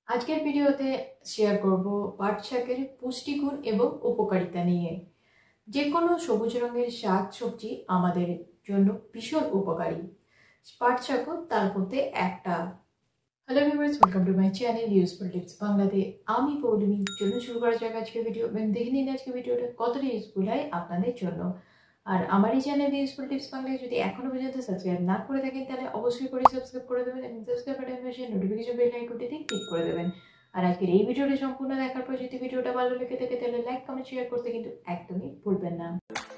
আজকের ভিডিওতে শেয়ার করব পাট শাকের পুষ্টিগুণ এবং উপকারিতা নিয়ে। যে কোনো সবুজ রঙের শাক সবজি আমাদের জন্য ভীষণ উপকারী, পাট শাকও তার মধ্যে একটা। Hello viewers, welcome to my channel useful tips বাংলাতে। আমি পৌলমি। চলুন শুরু করা যাক আজকের ভিডিও। দেখে নিন আজকে ভিডিওটা কতটা ইউজফুল হয় আপনাদের জন্য। আর আমার এই চ্যানেল ইউজফুল টিপস বাংলায় যদি এখনো পর্যন্ত সাবস্ক্রাইব না করে থাকেন তাহলে অবশ্যই করে সাবস্ক্রাইব করে দেবেন এবং সাবস্ক্রাইব বাটন পাশে নোটিফিকেশন বেল আইকনটিতে ক্লিক করে দেবেন। আর আজকের এই ভিডিওটা সম্পূর্ণ দেখার পর যদি ভিডিওটা ভালো লেগে থাকে তাহলে লাইক কমেন্ট শেয়ার করতে কিন্তু একদমই ভুলবেন না।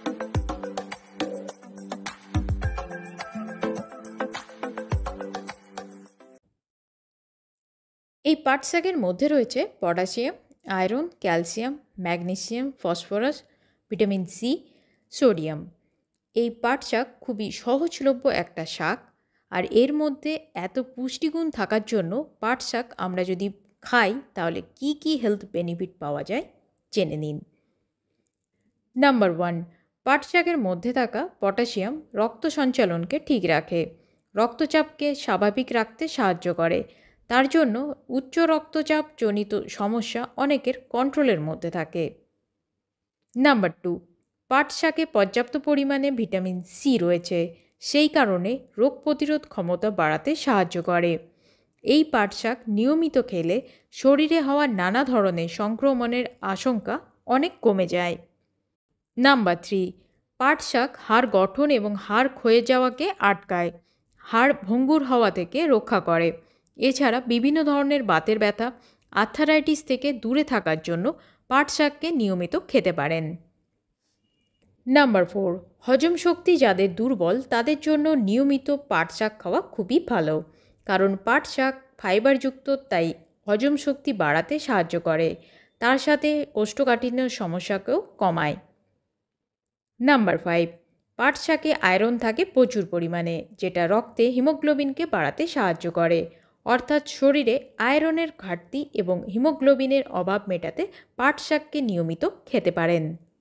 এই পাট শাকের মধ্যে রয়েছে potassium, iron, calcium, magnesium, phosphorus, vitamin C, sodium. এই পাট শাক খুবই সহজলভ্য একটা শাক, আর এর মধ্যে এত পুষ্টিগুণ থাকার জন্য পাট শাক আমরা যদি খাই তাহলে কি কি হেলথ বেনিফিট পাওয়া যায় জেনে নিন। নাম্বার 1, পাট শাকের মধ্যে থাকা পটাশিয়াম রক্ত সঞ্চালনকে ঠিক রাখে, রক্তচাপকে স্বাভাবিক রাখতে সাহায্য করে। তার জন্য উচ্চ রক্তচাপ জনিত সমস্যা অনেকের কন্ট্রোলের মধ্যে থাকে। নাম্বার 2, পাট শাকে পর্যাপ্ত পরিমাণে ভিটামিন সি রয়েছে, সেই কারণে রোগ প্রতিরোধ ক্ষমতা বাড়াতে সাহায্য করে। এই পাট শাক নিয়মিত খেলে শরীরে হওয়া নানা ধরনের সংক্রমণের আশঙ্কা অনেক কমে যায়। নাম্বার 3, পাট শাক হাড় গঠন এবং হাড় ক্ষয়ে যাওয়াকে আটকায়, হাড় ভঙ্গুর হওয়া থেকে রক্ষা করে। এছাড়া বিভিন্ন ধরনের বাতের ব্যথা, আর্থারাইটিস থেকে দূরে থাকার জন্য পাট শাককে নিয়মিত খেতে পারেন। নাম্বার 4, হজম শক্তি যাদের দুর্বল তাদের জন্য নিয়মিত পাট শাক খাওয়া খুবই ভালো, কারণ পাট শাক ফাইবারযুক্ত, তাই হজম শক্তি বাড়াতে সাহায্য করে। তার সাথে কোষ্ঠকাঠিন্য সমস্যাকেও কমায়। নাম্বার 5, পাট শাকে আয়রন থাকে প্রচুর পরিমাণে, যেটা রক্তে হিমোগ্লোবিনকে বাড়াতে সাহায্য করে। অর্থাৎ শরীরে আয়রনের ঘাটতি এবং হিমোগ্লোবিনের অভাব মেটাতে পাট শাককে নিয়মিত খেতে পারেন।